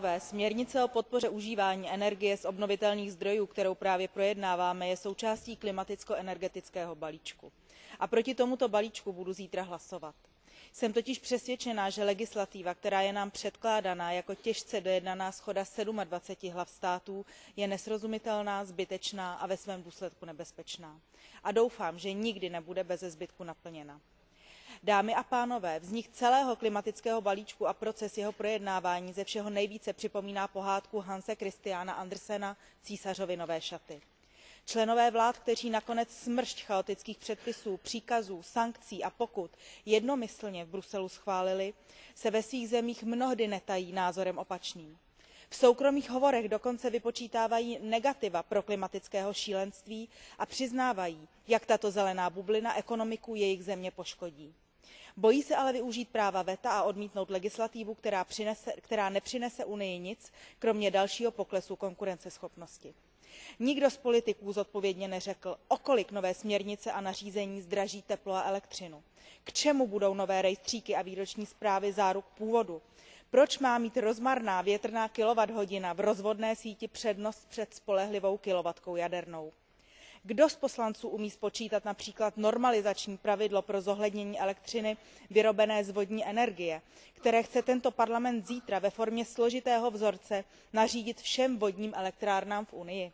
Směrnice o podpoře užívání energie z obnovitelných zdrojů, kterou právě projednáváme, je součástí klimaticko-energetického balíčku. A proti tomuto balíčku budu zítra hlasovat. Jsem totiž přesvědčená, že legislativa, která je nám předkládaná jako těžce dojednaná shoda 27 hlav států, je nesrozumitelná, zbytečná a ve svém důsledku nebezpečná. A doufám, že nikdy nebude beze zbytku naplněna. Dámy a pánové, vznik celého klimatického balíčku a proces jeho projednávání ze všeho nejvíce připomíná pohádku Hanse Christiana Andersena Císařovy nové šaty. Členové vlád, kteří nakonec smršť chaotických předpisů, příkazů, sankcí a pokut jednomyslně v Bruselu schválili, se ve svých zemích mnohdy netají názorem opačným. V soukromých hovorech dokonce vypočítávají negativa proklimatického šílenství a přiznávají, jak tato zelená bublina ekonomiku jejich země poškodí. Bojí se ale využít práva veta a odmítnout legislativu, která nepřinese Unii nic, kromě dalšího poklesu konkurenceschopnosti. Nikdo z politiků zodpovědně neřekl, o kolik nové směrnice a nařízení zdraží teplo a elektřinu, k čemu budou nové rejstříky a výroční zprávy záruk původu, proč má mít rozmarná větrná kilowatthodina v rozvodné síti přednost před spolehlivou kilowattkou jadernou. Kdo z poslanců umí spočítat například normalizační pravidlo pro zohlednění elektřiny vyrobené z vodní energie, které chce tento parlament zítra ve formě složitého vzorce nařídit všem vodním elektrárnám v Unii?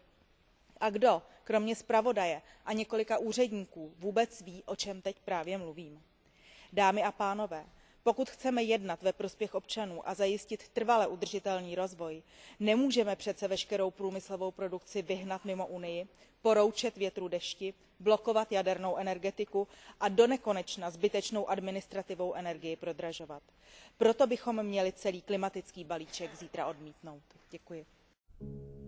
A kdo, kromě zpravodaje a několika úředníků, vůbec ví, o čem teď právě mluvím? Dámy a pánové, pokud chceme jednat ve prospěch občanů a zajistit trvale udržitelný rozvoj, nemůžeme přece veškerou průmyslovou produkci vyhnat mimo Unii, poroučet větru dešti, blokovat jadernou energetiku a donekonečna zbytečnou administrativou energii prodražovat. Proto bychom měli celý klimatický balíček zítra odmítnout. Děkuji.